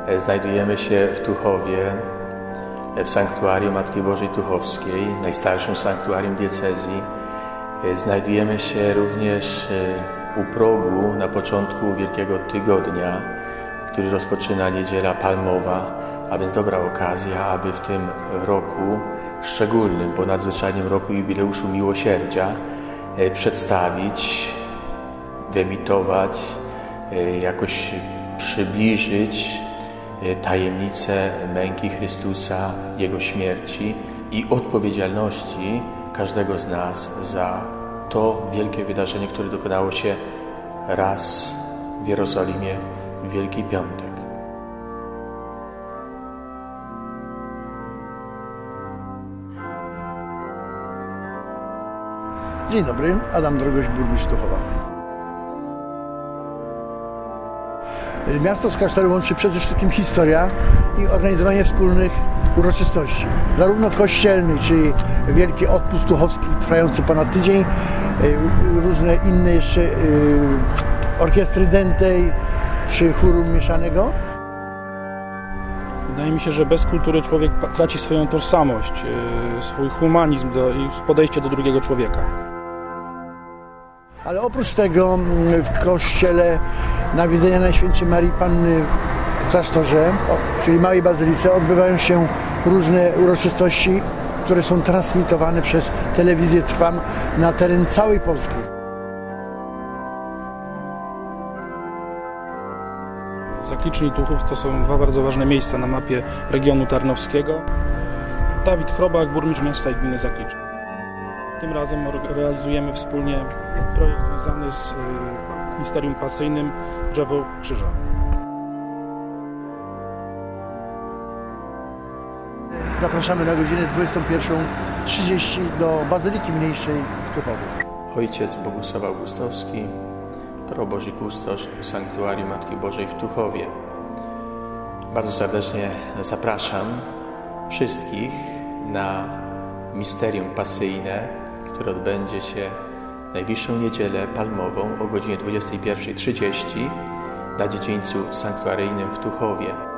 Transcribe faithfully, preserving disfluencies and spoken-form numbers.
Znajdujemy się w Tuchowie, w sanktuarium Matki Bożej Tuchowskiej, najstarszym sanktuarium diecezji. Znajdujemy się również u progu na początku Wielkiego Tygodnia, który rozpoczyna Niedziela Palmowa, a więc dobra okazja, aby w tym roku szczególnym, bo nadzwyczajnym roku jubileuszu Miłosierdzia przedstawić, wyemitować, jakoś przybliżyć tajemnicę męki Chrystusa, Jego śmierci i odpowiedzialności każdego z nas za to wielkie wydarzenie, które dokonało się raz w Jerozolimie w Wielki Piątek. Dzień dobry, Adam Drogoś, burmistrz Tuchowa. Miasto z klasztorem łączy przede wszystkim historia i organizowanie wspólnych uroczystości. Zarówno kościelnych, czyli Wielki Odpust Tuchowski trwający ponad tydzień, różne inne jeszcze orkiestry dętej czy chóru mieszanego. Wydaje mi się, że bez kultury człowiek traci swoją tożsamość, swój humanizm do, i podejście do drugiego człowieka. Ale oprócz tego w kościele Nawiedzenia Najświętszej Marii Panny w klasztorze, czyli Małej Bazylice, odbywają się różne uroczystości, które są transmitowane przez telewizję Trwam na teren całej Polski. Zakliczyn i Tuchów to są dwa bardzo ważne miejsca na mapie regionu tarnowskiego. Dawid Chrobak, burmistrz miasta i gminy Zakliczyn. Tym razem realizujemy wspólnie projekt związany z Misterium Pasyjnym Drzewo Krzyża. Zapraszamy na godzinę dwudziestą pierwszą trzydzieści do Bazyliki Mniejszej w Tuchowie. Ojciec Bogusław Augustowski, probożny kustosz Sanktuarium Matki Bożej w Tuchowie. Bardzo serdecznie zapraszam wszystkich na Misterium Pasyjne, które odbędzie się najbliższą niedzielę palmową o godzinie dwudziestej pierwszej trzydzieści na dziedzińcu sanktuaryjnym w Tuchowie.